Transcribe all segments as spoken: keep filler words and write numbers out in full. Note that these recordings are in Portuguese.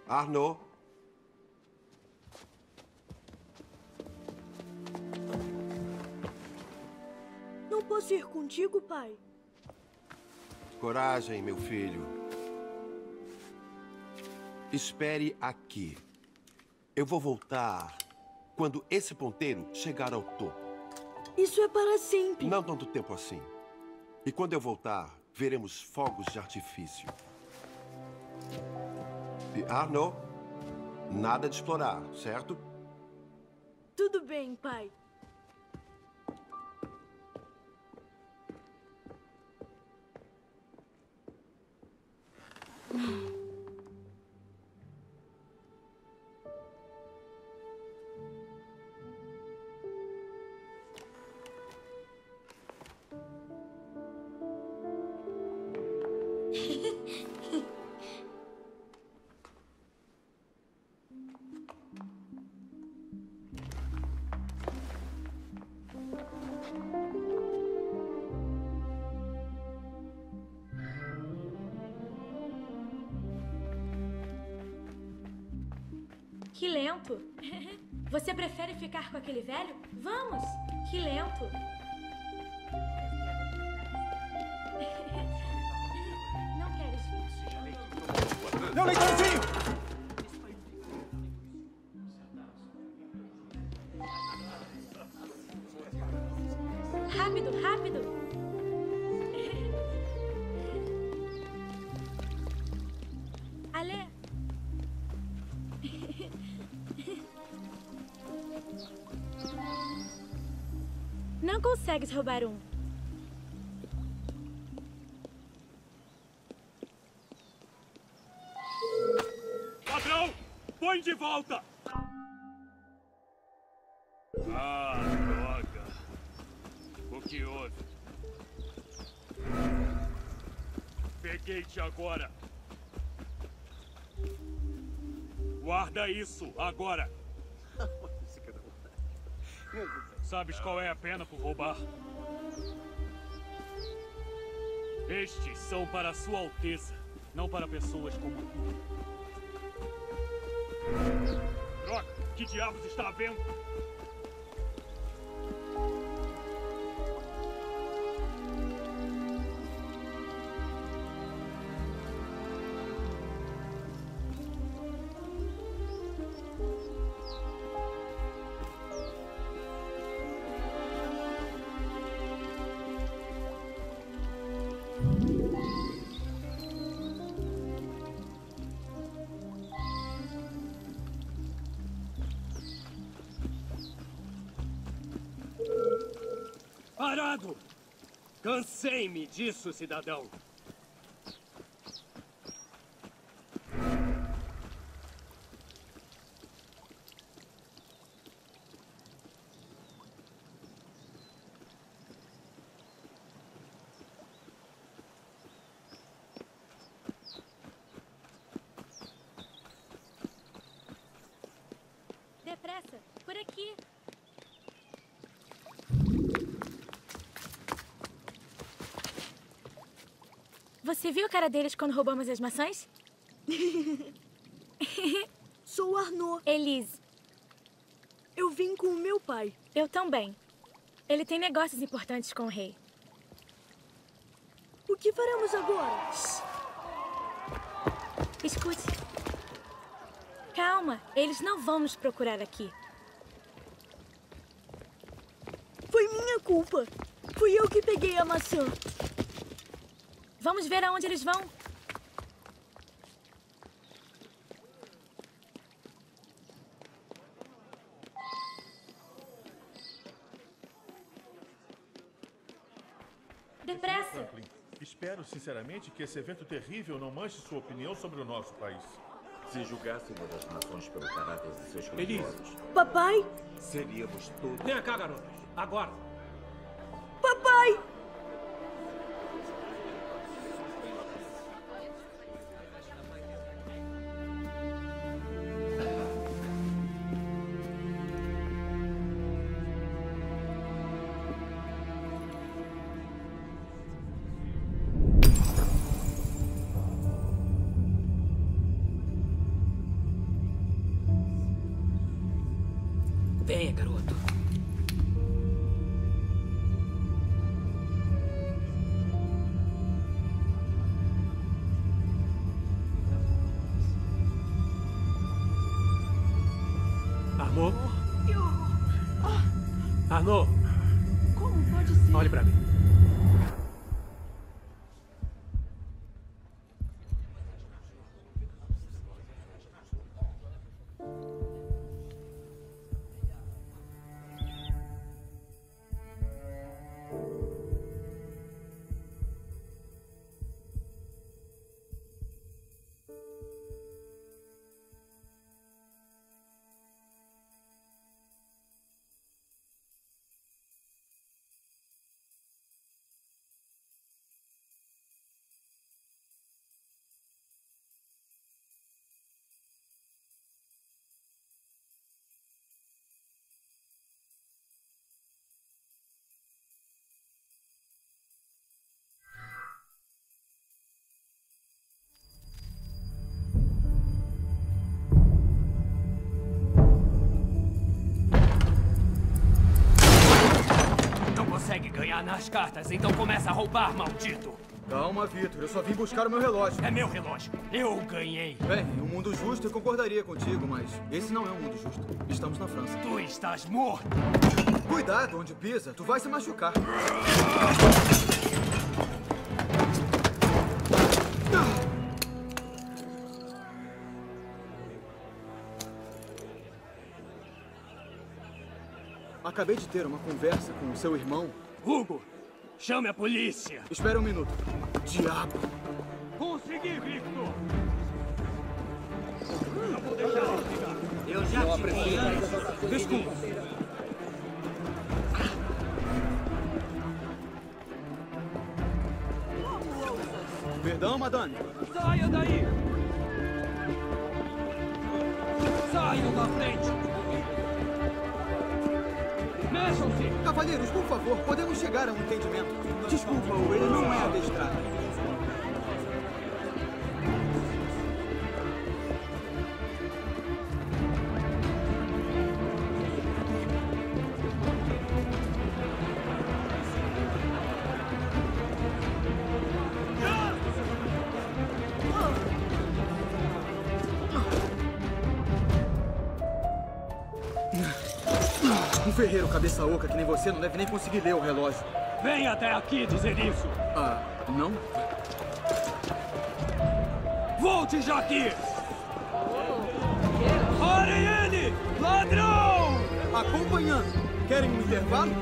Arnaud. Não posso ir contigo, pai? Coragem, meu filho. Espere aqui. Eu vou voltar quando esse ponteiro chegar ao topo. Isso é para sempre. Não tanto tempo assim. E quando eu voltar, veremos fogos de artifício. E Arnaud, nada de explorar, certo? Tudo bem, pai. Que lento. Você prefere ficar com aquele velho? Vamos! Que lento. Não queres vir? Meu leitãozinho! Rápido, rápido! Ale! Não consegues roubar um. Ladrão! Põe de volta! Ah, droga. O que houve? Peguei-te agora. Guarda isso, agora. Sabes qual é a pena por roubar? Estes são para Sua Alteza, não para pessoas como tu. Droga, que diabos está havendo? Parado! Cansei-me disso, cidadão. Depressa, por aqui. Você viu a cara deles quando roubamos as maçãs? Sou Arnaud. Elise. Eu vim com o meu pai. Eu também. Ele tem negócios importantes com o rei. O que faremos agora? Shhh. Escute. Calma, eles não vão nos procurar aqui. Foi minha culpa. Fui eu que peguei a maçã. Vamos ver aonde eles vão. Depressa! Franklin, espero sinceramente que esse evento terrível não manche sua opinião sobre o nosso país. Se julgássemos as nações pelo caráter de seus Elise. criminosos, Papai? seríamos todos... Vem cá, garoto. Agora. Papai! Venha, garoto. Arnaud? Eu... Arnaud? Como pode ser? Olhe pra mim. Consegue ganhar nas cartas, então começa a roubar, maldito! Calma, Vitor. Eu só vim buscar o meu relógio. É meu relógio. Eu ganhei. Bem, um mundo justo eu concordaria contigo, mas esse não é um mundo justo. Estamos na França. Tu estás morto! Cuidado onde pisa, tu vai se machucar. Acabei de ter uma conversa com o seu irmão. Hugo, chame a polícia. Espera um minuto. Diabo. Consegui, Victor. Não vou deixar ele pegar. Eu já te vi antes. Desculpa. Perdão, madame. Saia daí. Saiam da frente. Mexam-se! Cavalheiros, por favor, podemos chegar a um entendimento. Desculpa-o, ele não é adestrado. Um ferreiro cabeça oca que nem você não deve nem conseguir ler o relógio. Vem até aqui dizer isso. Ah, não? Volte já aqui! Parem ele! Ladrão! Acompanhando. Querem um intervalo?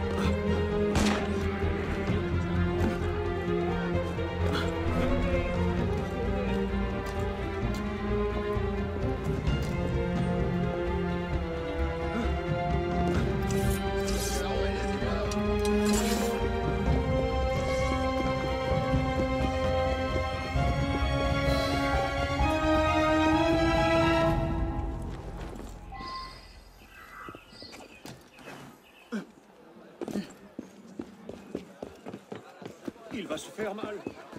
Il va se faire mal.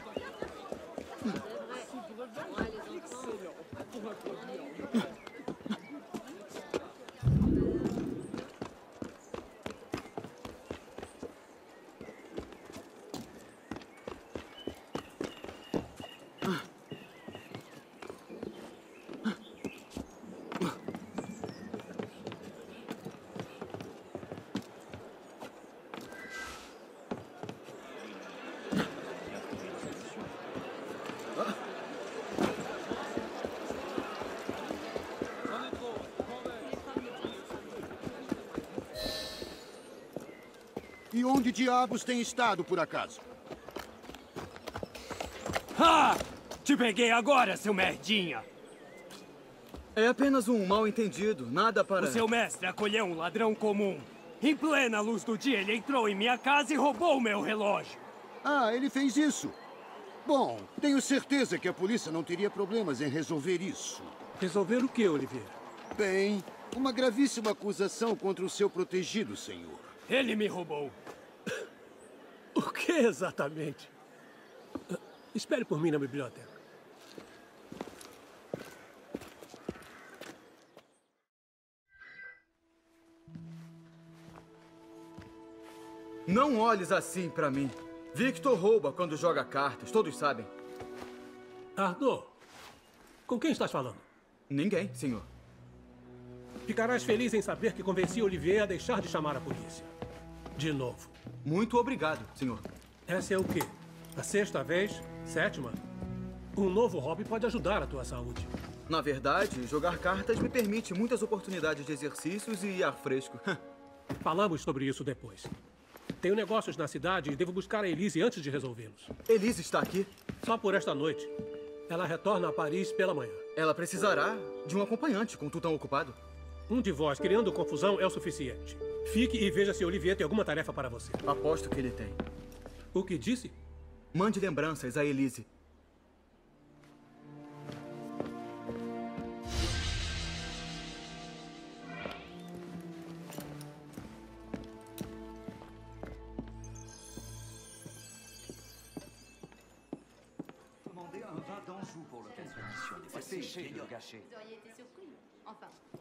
E onde diabos tem estado, por acaso? Ah! Te peguei agora, seu merdinha! É apenas um mal-entendido, nada para... O seu mestre acolheu um ladrão comum. Em plena luz do dia, ele entrou em minha casa e roubou o meu relógio. Ah, ele fez isso? Bom, tenho certeza que a polícia não teria problemas em resolver isso. Resolver o quê, Oliveira? Bem, uma gravíssima acusação contra o seu protegido, senhor. Ele me roubou. O que exatamente? Espere por mim na biblioteca. Não olhes assim pra mim. Victor rouba quando joga cartas, todos sabem. Arnaud, com quem estás falando? Ninguém, senhor. Ficarás feliz em saber que convenci Olivier a deixar de chamar a polícia. De novo. Muito obrigado, senhor. Essa é o quê? A sexta vez? Sétima? Um novo hobby pode ajudar a tua saúde. Na verdade, jogar cartas me permite muitas oportunidades de exercícios e ar fresco. Falamos sobre isso depois. Tenho negócios na cidade e devo buscar a Elise antes de resolvê-los. Elise está aqui? Só por esta noite. Ela retorna a Paris pela manhã. Ela precisará de um acompanhante com tu tão ocupado. Um de vós criando confusão é o suficiente. Fique e veja se Olivier tem alguma tarefa para você. Aposto que ele tem. O que disse? Mande lembranças a Elise. Demandez un vin d'Anjou pour l'occasion. C'est péché de le gâcher. Vous auriez été surpris. Enfin,